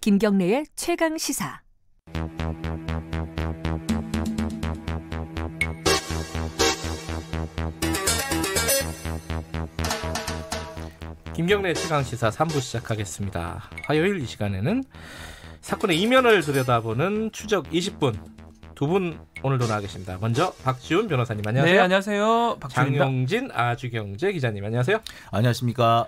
김경래의 최강 시사. 김경래 최강시사 3부 시작하겠습니다. 화요일 이 시간에는 사건의 이면을 들여다보는 추적 20분 두 분 오늘도 나와 계십니다. 먼저 박지훈 변호사님 안녕하세요. 네, 안녕하세요. 박지훈입니다. 장용진 아주경제 기자님 안녕하세요. 안녕하십니까.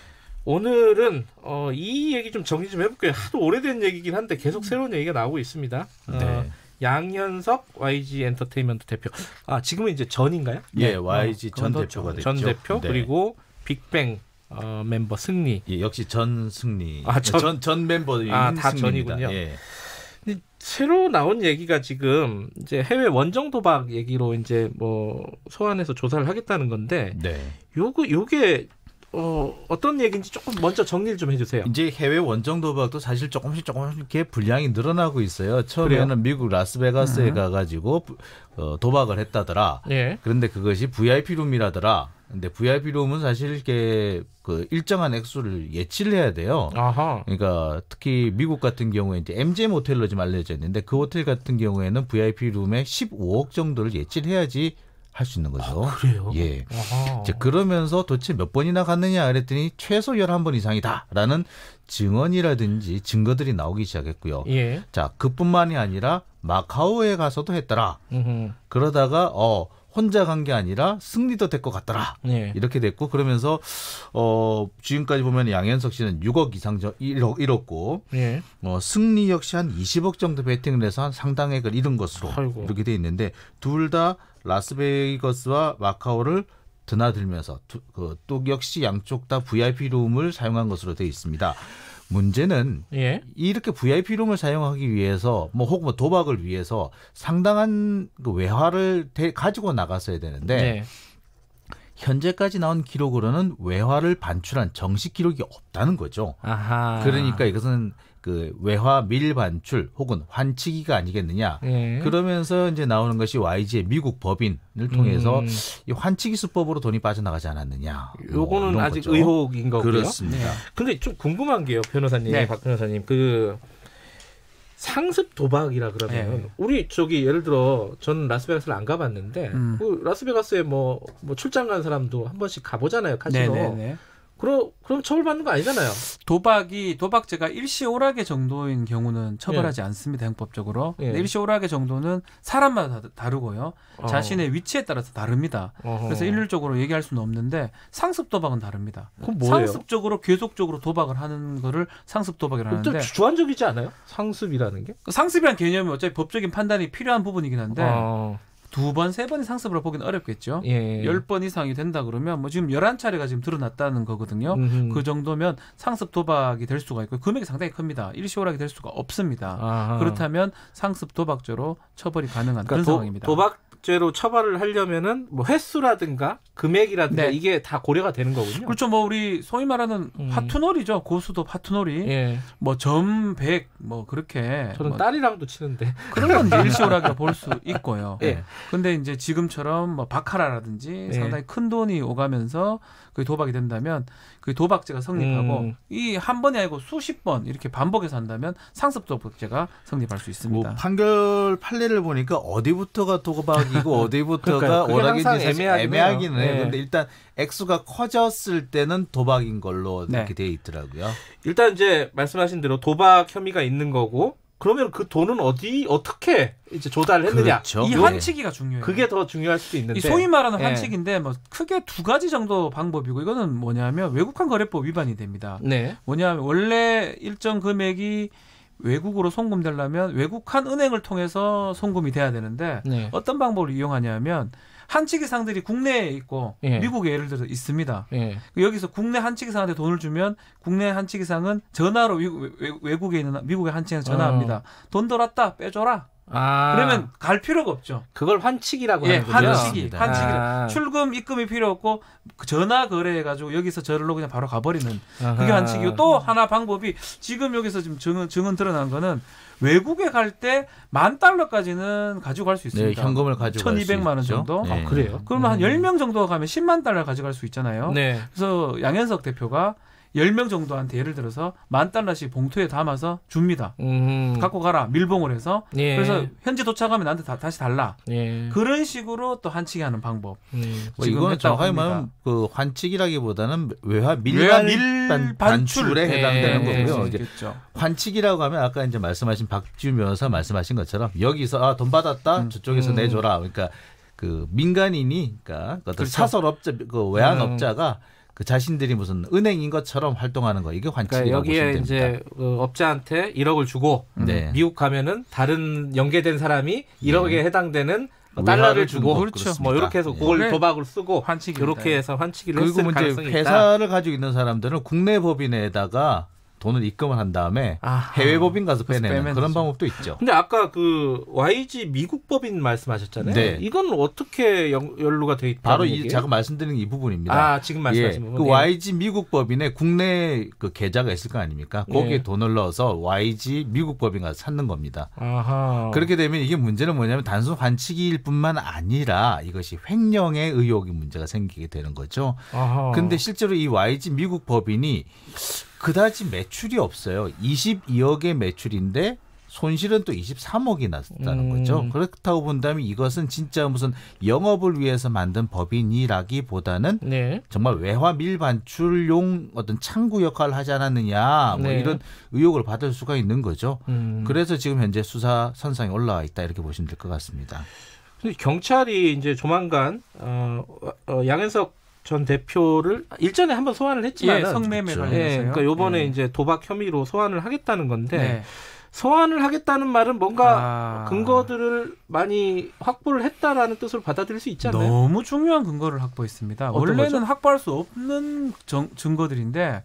오늘은 이 얘기 좀 정리 좀 해볼게요. 하도 오래된 얘기긴 한데 계속 새로운 얘기가 나오고 있습니다. 네. 양현석 YG 엔터테인먼트 대표. 지금은 이제 전인가요? 예, YG 전 대표가 됐죠. 전 대표 네. 그리고 빅뱅 멤버 승리. 예, 역시 전 승리. 전 멤버들이 다 승리입니다. 전이군요. 예. 근데 새로 나온 얘기가 지금 이제 해외 원정 도박 얘기로 이제 뭐 소환해서 조사를 하겠다는 건데, 네. 요게 어떤 얘기인지 조금 먼저 정리를 좀 해주세요. 이제 해외 원정 도박도 사실 조금씩 이렇게 분량이 늘어나고 있어요. 처음에는 그래요? 미국 라스베가스에 가가지고 도박을 했다더라. 예. 그런데 그것이 VIP 룸이라더라. 근데 VIP 룸은 사실 이렇게 그 일정한 액수를 예치를 해야 돼요. 아하. 그러니까 특히 미국 같은 경우에 이제 MGM 호텔로 좀 알려져 있는데 그 호텔 같은 경우에는 VIP 룸에 15억 정도를 예치를 해야지 할 수 있는 거죠. 그래요? 예. 아하. 이제 그러면서 도대체 몇 번이나 갔느냐 그랬더니 최소 11번 이상이다라는 증언이라든지 증거들이 나오기 시작했고요. 예. 자, 그뿐만이 아니라 마카오에 가서도 했더라. 음흠. 그러다가 혼자 간 게 아니라 승리도 될 것 같더라. 예. 이렇게 됐고 그러면서 지금까지 보면 양현석 씨는 6억 이상 잃었고 예. 승리 역시 한 20억 정도 베팅을 해서 한 상당액을 잃은 것으로 아이고. 이렇게 돼 있는데 둘 다 라스베이거스와 마카오를 드나들면서 또 역시 양쪽 다 VIP 룸을 사용한 것으로 되어 있습니다. 문제는 예. 이렇게 VIP 룸을 사용하기 위해서 혹은 도박을 위해서 상당한 그 외화를 가지고 나갔어야 되는데 네. 현재까지 나온 기록으로는 외화를 반출한 정식 기록이 없다는 거죠. 아하. 그러니까 이것은 그 외화 밀반출 혹은 환치기가 아니겠느냐. 예. 그러면서 이제 나오는 것이 YG의 미국 법인을 통해서 이 환치기 수법으로 돈이 빠져나가지 않았느냐. 요거는 이런 아직 거죠. 의혹인 거고요. 그렇습니다. 네. 근데 좀 궁금한 게요, 변호사님, 네. 박 변호사님, 그 상습 도박이라 그러면 네. 우리 예를 들어 저는 라스베가스를 안 가봤는데 그 라스베가스에 뭐 출장 간 사람도 한 번씩 가보잖아요, 카지노. 네네네. 그럼 처벌받는 거 아니잖아요. 도박죄가 일시오락의 정도인 경우는 처벌하지 않습니다, 형법적으로. 예. 근데 일시오락의 정도는 사람마다 다르고요. 자신의 위치에 따라서 다릅니다. 그래서 일률적으로 얘기할 수는 없는데 상습 도박은 다릅니다. 그럼 뭐예요? 상습적으로 계속적으로 도박을 하는 거를 상습 도박이라고 좀 하는데, 주관적이지 않아요? 상습이라는 게? 상습이라는 개념이 어차피 법적인 판단이 필요한 부분이긴 한데 2번, 3번이 상습으로 보기는 어렵겠죠. 예. 10번 이상이 된다 그러면 지금 11차례가 지금 드러났다는 거거든요. 그 정도면 상습 도박이 될 수가 있고 금액이 상당히 큽니다. 일시오락이 될 수가 없습니다. 아하. 그렇다면 상습 도박죄로 처벌이 가능한 그러니까 그런 상황입니다. 도박죄로 처벌을 하려면은 뭐 횟수라든가 금액이라든가 네. 이게 다 고려가 되는 거군요. 그렇죠. 우리 소위 말하는 파투놀이죠. 고수도 파투놀이. 예. 점 100 그렇게. 저는 딸이랑도 치는데. 그런 건 이제 일시오락이라 볼 수 있고요. 예. 근데 이제 지금처럼 바카라라든지 상당히 큰 돈이 오가면서 그 도박이 된다면 그 도박죄가 성립하고 이 한 번이 아니고 수십 번 이렇게 반복해서 한다면 상습 도박죄가 성립할 수 있습니다. 판결 판례를 보니까 어디부터가 도박이고 어디부터가 그게 오락인지 항상 사실 애매하긴 애매하기는 해요. 해요. 근데 일단 액수가 커졌을 때는 도박인 걸로 이렇게 돼 있더라고요. 일단 이제 말씀하신 대로 도박 혐의가 있는 거고 그러면 그 돈은 어떻게 이제 조달을 했느냐. 그렇죠. 이 네. 환치기가 중요해요. 그게 더 중요할 수도 있는데. 이 소위 말하는 예. 환치기인데 크게 두 가지 정도 방법이고 이거는 뭐냐면 외국환 거래법 위반이 됩니다. 네. 뭐냐면 원래 일정 금액이 외국으로 송금되려면 외국환 은행을 통해서 송금이 돼야 되는데 네. 어떤 방법을 이용하냐면 한치기 상들이 국내에 있고 예. 미국에 예를 들어 있습니다. 예. 여기서 국내 한치기 상한테 돈을 주면 국내 한치기 상은 전화로 외국에 있는 미국의 한치기상에 전화합니다. 돈 들었다 빼줘라. 그러면 갈 필요가 없죠. 그걸 환치기라고 예, 하는군요. 환치기. 출금 입금이 필요 없고 전화 거래해가지고 여기서 저를로 그냥 바로 가버리는 그게 환치기고 또 하나 방법이 지금 여기서 지금 증언 드러난 거는 외국에 갈 때 $10,000까지는 가지고 갈 수 있습니다. 네, 현금을 가지고 갈 수 1,200만 원 있죠. 정도. 그래요? 그러면 한 10명 정도가 가면 $100,000 가져갈 수 있잖아요. 네. 그래서 양현석 대표가 10명 정도한테 예를 들어서 $10,000씩 봉투에 담아서 줍니다. 갖고 가라 밀봉을 해서 예. 그래서 현지 도착하면 나한테 다시 달라. 예. 그런 식으로 또 환치기 하는 방법. 뭐 지금 이거는 했다고 정확하게 합니다. 말하면 그 환치기라기보다는 외화 밀 반출에 예, 해당되는 예, 거고요. 예, 이제 그렇죠. 환치기라고 하면 아까 이제 말씀하신 박지훈 변호사 말씀하신 것처럼 여기서 돈 받았다 저쪽에서 내줘라. 그러니까 그 민간인이 그러니까 어떤 그렇죠. 사설업자 그 외환업자가 그 자신들이 무슨 은행인 것처럼 활동하는 거 이게 환치기라고 그러니까 보시면 여기에 됩니다. 이제 업자한테 1억을 주고 네. 미국 가면은 다른 연계된 사람이 1억에 해당되는 달러를 외화를 주고 주고 그렇죠. 뭐 이렇게 해서 예. 그걸 도박을 쓰고 환치기입니다. 이렇게 해서 환치기를 그리고 했을 이제 가능성이 있다. 회사를 가지고 있는 사람들은 국내 법인에다가 돈을 입금을 한 다음에 아하. 해외 법인 가서 빼내는 빼면 그런 되죠. 방법도 있죠. 근데 아까 그 YG 미국 법인 말씀하셨잖아요. 네. 이건 어떻게 연루가 돼 있다? 바로 제가 말씀드린 이 부분입니다. 아 지금 말씀하신 부분. 그 YG 미국 법인에 국내 그 계좌가 있을 거 아닙니까? 거기에 예. 돈을 넣어서 YG 미국 법인 가서 찾는 겁니다. 아하. 그렇게 되면 이게 문제는 뭐냐면 단순 환치기일 뿐만 아니라 이것이 횡령의 의혹이 문제가 생기게 되는 거죠. 아하. 근데 실제로 이 YG 미국 법인이 그다지 매출이 없어요. 22억의 매출인데 손실은 또 23억이 났다는 거죠. 그렇다고 본다면 이것은 진짜 무슨 영업을 위해서 만든 법인이라기보다는 네. 정말 외화 밀반출용 어떤 창구 역할을 하지 않았느냐 뭐 네. 이런 의혹을 받을 수가 있는 거죠. 음. 그래서 지금 현재 수사 선상에 올라와 있다 이렇게 보시면 될 것 같습니다. 근데 경찰이 이제 조만간 양현석 전 대표를 일전에 한번 소환을 했지만 예, 성매매 그렇죠. 관련해서요. 그러니까 요번에 예. 이제 도박 혐의로 소환을 하겠다는 건데 네. 소환을 하겠다는 말은 뭔가 아. 근거들을 많이 확보를 했다라는 뜻으로 받아들일 수 있지 않나요? 너무 중요한 근거를 확보했습니다. 어떤 원래는 거죠? 확보할 수 없는 증거들인데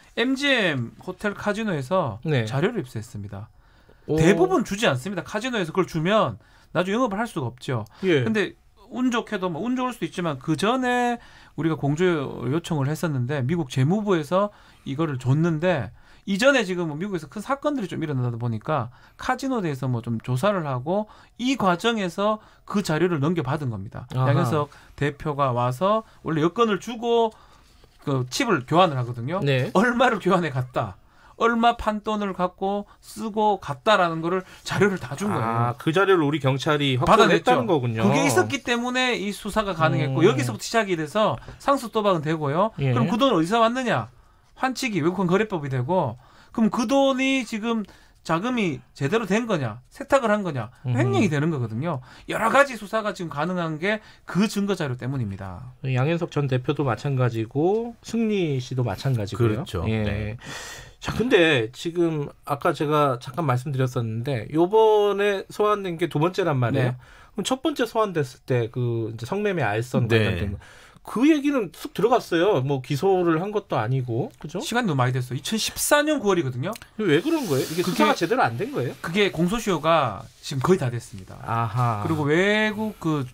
MGM 호텔 카지노에서 네. 자료를 입수했습니다. 오. 대부분 주지 않습니다. 카지노에서 그걸 주면 나중에 영업을 할 수가 없죠. 예. 근데 운 좋게도 뭐 운 좋을 수도 있지만 그 전에 우리가 공조 요청을 했었는데 미국 재무부에서 이거를 줬는데 이전에 지금 뭐 미국에서 큰 사건들이 좀 일어나다 보니까 카지노에 대해서 뭐 좀 조사를 하고 이 과정에서 그 자료를 넘겨받은 겁니다. 아하. 양현석 대표가 와서 원래 여권을 주고 그 칩을 교환을 하거든요. 네. 얼마를 교환해 갔다. 얼마 판돈을 갖고 쓰고 갔다라는 거를 자료를 다 준 거예요. 아, 그 자료를 우리 경찰이 확보를 받아냈죠. 했다는 거군요. 그게 있었기 때문에 이 수사가 가능했고 여기서부터 시작이 돼서 상습 도박은 되고요. 예. 그럼 그 돈 어디서 왔느냐? 환치기, 외국환 거래법이 되고 그럼 그 돈이 지금 자금이 제대로 된 거냐? 세탁을 한 거냐? 횡령이 되는 거거든요. 여러 가지 수사가 지금 가능한 게 그 증거 자료 때문입니다. 양현석 전 대표도 마찬가지고 승리 씨도 마찬가지고요. 그렇죠. 예. 네. 자, 근데 지금 아까 제가 잠깐 말씀드렸었는데 요번에 소환된 게 두 번째란 말이에요. 네. 그럼 첫 번째 소환됐을 때 그 이제 성매매 알선 네. 관련된 거. 그 얘기는 쑥 들어갔어요. 뭐 기소를 한 것도 아니고. 그죠? 시간이 너무 많이 됐어. 2014년 9월이거든요. 왜 그런 거예요? 이게 수사가 제대로 안 된 거예요? 그게 공소시효가 지금 거의 다 됐습니다. 아하. 그리고 외국 그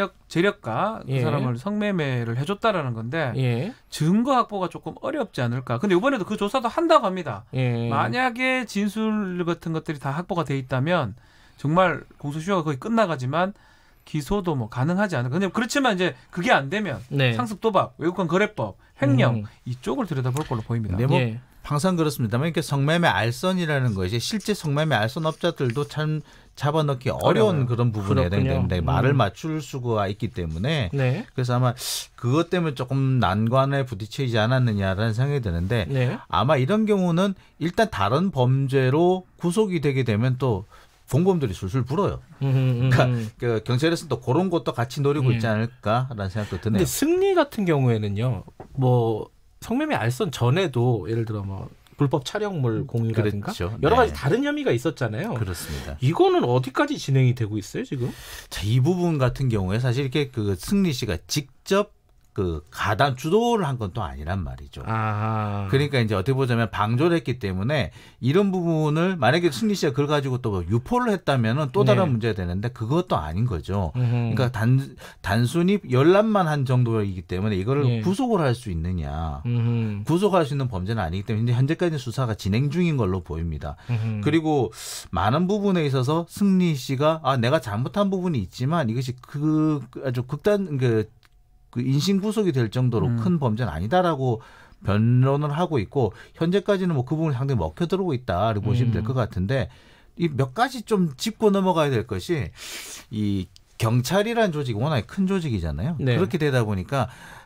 재력가 그 예. 사람을 성매매를 해줬다라는 건데 예. 증거 확보가 조금 어렵지 않을까. 근데 이번에도 그 조사도 한다고 합니다. 예. 만약에 진술 같은 것들이 다 확보가 돼 있다면 정말 공소시효가 거의 끝나가지만 기소도 뭐 가능하지 않을까. 근데 그렇지만 이제 그게 안 되면 네. 상습 도박, 외국환 거래법, 횡령 이쪽을 들여다볼 걸로 보입니다. 근데 뭐 예. 항상 그렇습니다만 이렇게 성매매 알선이라는 것이 실제 성매매 알선 업자들도 참 잡아넣기 어려운 어려워요. 그런 부분에 그렇군요. 해당되는데 말을 맞출 수가 있기 때문에 네. 그래서 아마 그것 때문에 조금 난관에 부딪히지 않았느냐라는 생각이 드는데 네. 아마 이런 경우는 일단 다른 범죄로 구속이 되게 되면 또 공범들이 술술 불어요. 그러니까 그 경찰에서는 또 그런 것도 같이 노리고 있지 않을까라는 생각도 드네요. 근데 승리 같은 경우에는요. 뭐 성매매 알선 전에도 예를 들어 뭐 불법 촬영물 공유라든가 그렇죠. 여러 가지 네. 다른 혐의가 있었잖아요. 그렇습니다. 이거는 어디까지 진행이 되고 있어요, 지금? 자, 이 부분 같은 경우에 사실 이렇게 그 승리 씨가 직접 그 가담 주도를 한 건 또 아니란 말이죠. 아. 그러니까 이제 어떻게 보자면 방조를 했기 때문에 이런 부분을 만약에 승리 씨가 그걸 가지고 또 유포를 했다면은 또 다른 네. 문제가 되는데 그것도 아닌 거죠. 음흠. 그러니까 단순히 열람만 한 정도이기 때문에 이거를 예. 구속을 할 수 있느냐. 음흠. 구속할 수 있는 범죄는 아니기 때문에 현재까지는 수사가 진행 중인 걸로 보입니다. 음흠. 그리고 많은 부분에 있어서 승리 씨가 내가 잘못한 부분이 있지만 이것이 아주 극단 그 인신 구속이 될 정도로 큰 범죄는 아니다라고 변론을 하고 있고 현재까지는 뭐 그 부분이 상당히 먹혀들어오고 있다고 보시면 될 것 같은데 이 몇 가지 좀 짚고 넘어가야 될 것이 이 경찰이라는 조직이 워낙에 큰 조직이잖아요. 네. 그렇게 되다 보니까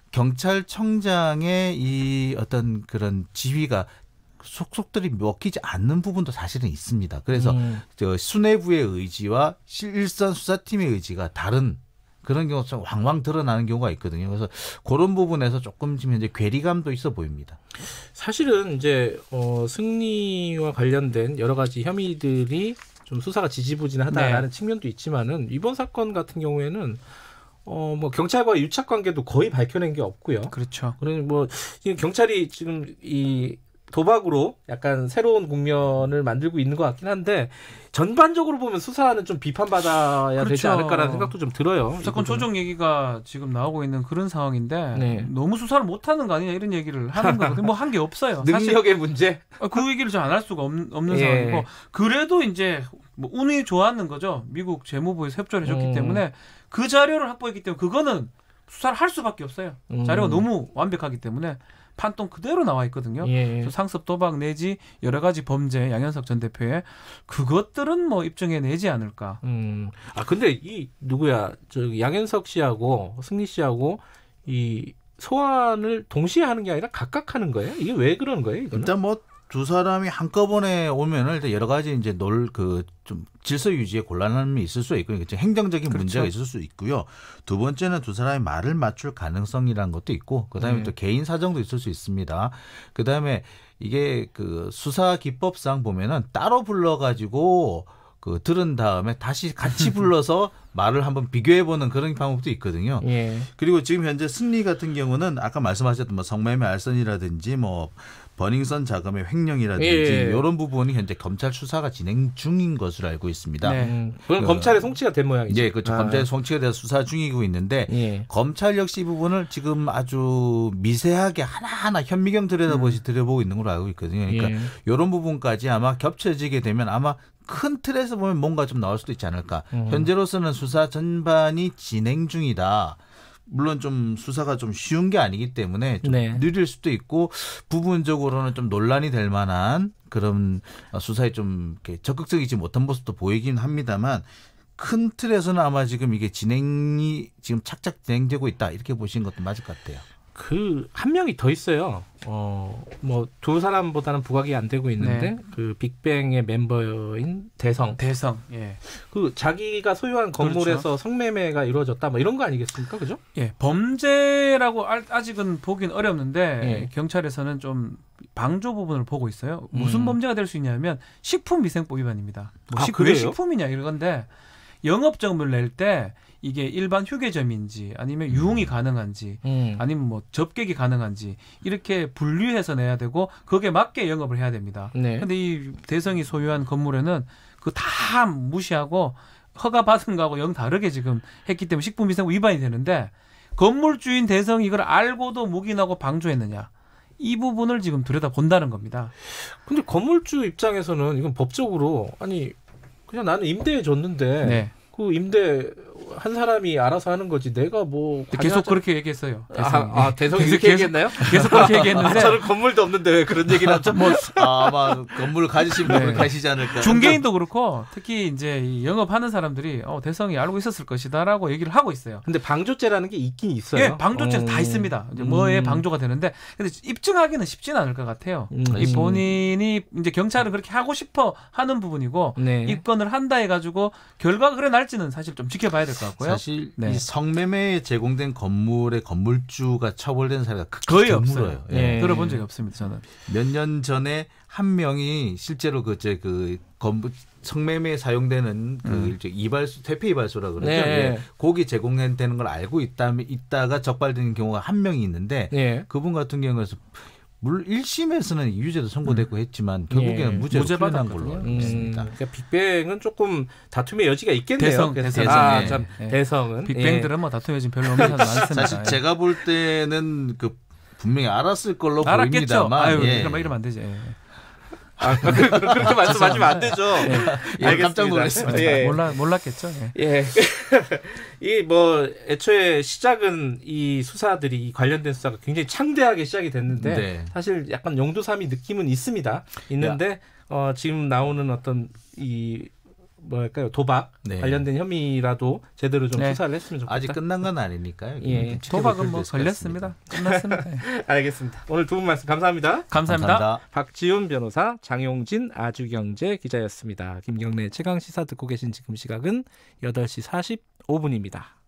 경찰청장의 이 어떤 그런 지휘가 속속들이 먹히지 않는 부분도 사실은 있습니다. 그래서 저 수뇌부의 의지와 일선 수사팀의 의지가 다른 그런 경우가 좀 왕왕 드러나는 경우가 있거든요. 그래서 그런 부분에서 조금 지금 현재 괴리감도 있어 보입니다. 사실은 이제 승리와 관련된 여러 가지 혐의들이 좀 수사가 지지부진하다라는 측면도 있지만은 이번 사건 같은 경우에는 뭐 경찰과의 유착 관계도 거의 밝혀낸 게 없고요. 그렇죠. 그러니 뭐 경찰이 지금 이 도박으로 약간 새로운 국면을 만들고 있는 것 같긴 한데 전반적으로 보면 수사는 좀 비판받아야 되지 그렇죠. 않을까라는 생각도 좀 들어요. 사건 조정 얘기가 지금 나오고 있는 그런 상황인데 네. 너무 수사를 못하는 거 아니냐 이런 얘기를 하는 거거든요. 뭐 한 게 없어요. 능력의 문제? 그 얘기를 좀 안 할 수가 없는 예. 상황이고 그래도 이제 뭐 운이 좋았는 거죠. 미국 재무부에서 협조를 해줬기 때문에 그 자료를 확보했기 때문에 그거는 수사를 할 수밖에 없어요. 자료가 너무 완벽하기 때문에 판돈 그대로 나와 있거든요. 예. 상습 도박 내지 여러 가지 범죄 양현석 전 대표의 그것들은 뭐 입증해 내지 않을까. 아 근데 이 누구야? 저 양현석 씨하고 승리 씨하고 이 소환을 동시에 하는 게 아니라 각각 하는 거예요? 이게 왜 그러는 거예요? 이거는? 일단 뭐 두 사람이 한꺼번에 오면은 일단 여러 가지 이제 좀 질서 유지에 곤란함이 있을 수 있고 행정적인 그렇죠. 문제가 있을 수 있고요. 두 번째는 두 사람이 말을 맞출 가능성이라는 것도 있고 그다음에 또 개인 사정도 있을 수 있습니다. 그다음에 이게 그 수사 기법상 보면은 따로 불러가지고 그 들은 다음에 다시 같이 불러서 말을 한번 비교해보는 그런 방법도 있거든요. 예. 그리고 지금 현재 승리 같은 경우는 아까 말씀하셨던 뭐 성매매 알선이라든지 뭐 버닝썬 자금의 횡령이라든지 예. 이런 부분이 현재 검찰 수사가 진행 중인 것으로 알고 있습니다. 네. 그건 검찰의 송치가 된 모양이죠. 예, 그렇죠. 검찰의 송치에 대해서 수사 중이고 있는데 예. 검찰 역시 이 부분을 지금 아주 미세하게 하나하나 현미경 들여다보고 있는 걸로 알고 있거든요. 그러니까 예. 이런 부분까지 아마 겹쳐지게 되면 아마 큰 틀에서 보면 뭔가 좀 나올 수도 있지 않을까. 현재로서는 수사 전반이 진행 중이다. 물론 좀 수사가 좀 쉬운 게 아니기 때문에 좀 네. 느릴 수도 있고 부분적으로는 좀 논란이 될 만한 그런 수사에 좀 이렇게 적극적이지 못한 모습도 보이긴 합니다만 큰 틀에서는 아마 지금 이게 진행이 지금 착착 진행되고 있다 이렇게 보시는 것도 맞을 것 같아요. 그 한 명이 더 있어요. 뭐 두 사람보다는 부각이 안 되고 있는데 네. 그 빅뱅의 멤버인 대성. 예. 그 자기가 소유한 건물에서 그렇죠. 성매매가 이루어졌다 뭐 이런 거 아니겠습니까? 그죠? 예. 범죄라고 아직은 보긴 어렵는데 예. 경찰에서는 좀 방조 부분을 보고 있어요. 무슨 범죄가 될 수 있냐면 식품위생법 위반입니다. 뭐 아, 왜 그래요? 식품이냐 이건데 영업점을 낼 때 이게 일반 휴게점인지 아니면 유흥이 가능한지 아니면 뭐 접객이 가능한지 이렇게 분류해서 내야 되고 거기에 맞게 영업을 해야 됩니다. 네. 근데 이 대성이 소유한 건물에는 그 다 무시하고 허가 받은 거하고 영 다르게 지금 했기 때문에 식품위생법 위반이 되는데 건물주인 대성이 이걸 알고도 묵인하고 방조했느냐. 이 부분을 지금 들여다본다는 겁니다. 근데 건물주 입장에서는 이건 법적으로 아니 그냥 나는 임대해 줬는데 네. 그 임대 한 사람이 알아서 하는 거지 내가 뭐 계속 관여하자- 그렇게 얘기했어요. 대성이 계속 이렇게 얘기했나요? 계속 그렇게 얘기했는데 저는 건물도 없는데 왜 그런 얘기를 하죠? 뭐 아마 건물을 가지신 분은 네. 가시지 않을까. 중개인도 그렇고 특히 이제 이 영업하는 사람들이 대성이 알고 있었을 것이다라고 얘기를 하고 있어요. 근데 방조죄라는 게 있긴 있어요. 예, 방조죄 다 있습니다. 이제 뭐에 방조가 되는데 근데 입증하기는 쉽지는 않을 것 같아요. 이 본인이 이제 경찰은 그렇게 하고 싶어 하는 부분이고 네. 입건을 한다 해가지고 결과가 그래 날지는 사실 좀 지켜봐야 될 것 같고요. 사실 네. 이 성매매에 제공된 건물의 건물주가 처벌된 사례가 극히 거의 드물어요. 없어요. 예. 들어본 적이 없습니다. 저는. 몇 년 전에 한 명이 실제로 그 건물 성매매에 사용되는 그 이제 이발소 퇴폐 이발소라 그러죠. 네. 예. 고기 제공되는 걸 알고 있다가 적발되는 경우가 한 명이 있는데 예. 그분 같은 경우에서 물 1심에서는 유죄도 선고됐고 했지만 결국에는 예. 무죄로 무죄 풀려난 걸로 받았거든요. 알고 있습니다. 그러니까 빅뱅은 조금 다툼의 여지가 있겠네요. 대성, 그래서 대성. 아, 예. 참 예. 대성은 빅뱅들은 뭐 다툼이 지금 별로 없는 사람 많습니다. 사실 제가 볼 때는 그 분명히 알았을 걸로 알았겠죠. 보입니다만 아유, 예. 이러면 안 되지. 예. 그렇게 말씀하시면 안 되죠. 예, 깜짝 놀랐습니다. 예. 몰랐겠죠. 예. 예. 이 뭐 애초에 시작은 이 수사들이 관련된 수사가 굉장히 창대하게 시작이 됐는데 네. 사실 약간 용두사미 느낌은 있는데 지금 나오는 어떤 이 뭐랄까요 도박 네. 관련된 혐의라도 제대로 좀 네. 수사를 했으면 좋겠다. 아직 끝난 건 아니니까요. 예. 도박은 뭐 걸렸습니다. 끝났습니다. 예. 알겠습니다. 오늘 두 분 말씀 감사합니다. 감사합니다. 박지훈 변호사, 장용진 아주경제 기자였습니다. 김경래 최강 시사 듣고 계신 지금 시각은 8시 45분입니다.